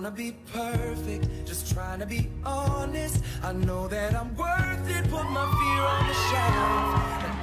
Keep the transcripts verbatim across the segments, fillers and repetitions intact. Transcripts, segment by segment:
wanna be perfect, just trying to be honest. I know that I'm worth it, put my fear on the shelf.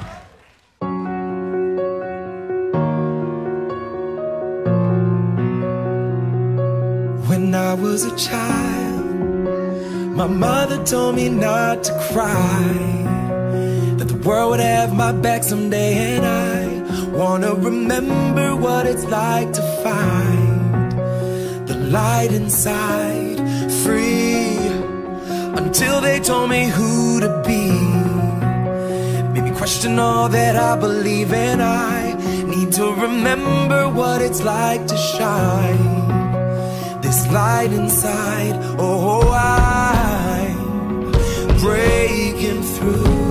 When I was a child, my mother told me not to cry, that the world would have my back someday, and I wanna remember what it's like to find the light inside, free, until they told me who to be. Made me question all that I believe, and I need to remember what it's like to shine this light inside. Oh, I'm breaking through,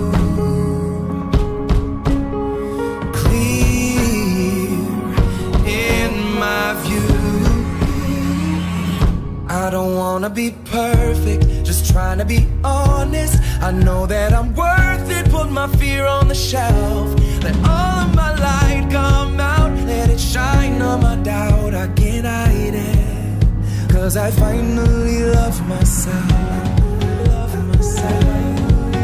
I don't wanna be perfect, just trying to be honest. I know that I'm worth it, put my fear on the shelf. Let all of my light come out, let it shine on my doubt. I can't hide it, cause I finally love myself. Love myself.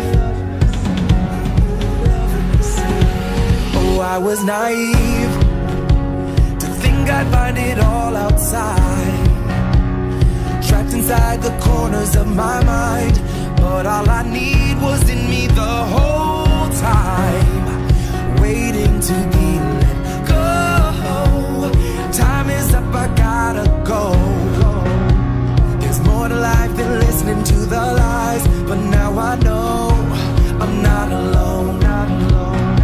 Oh, I was naive to think I'd find it all outside, trapped inside the corners of my mind. But all I need was in me the whole time, waiting to be let go. Time is up, I gotta go. There's more to life than listening to the lies, but now I know I'm not alone, not alone.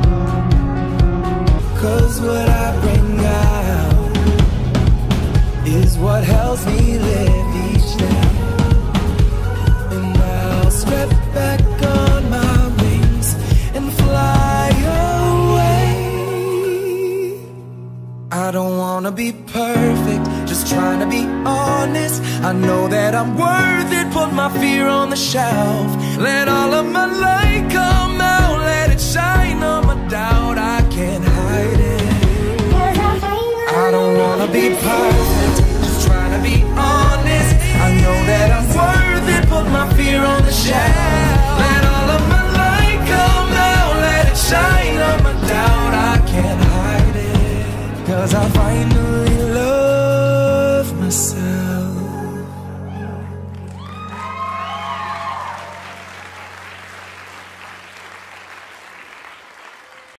Cause what I bring out is what helps me live each day. And I'll step back on my wings and fly away. I don't wanna be perfect, just trying to be honest. I know that I'm worth it, put my fear on the shelf. Let all of my light come out, let it shine on my doubt. I can't hide it. I don't wanna be perfect, trying to be honest. I know that I'm worth it, put my fear on the shelf. Let all of my light come out, let it shine on my doubt. I can't hide it, cause I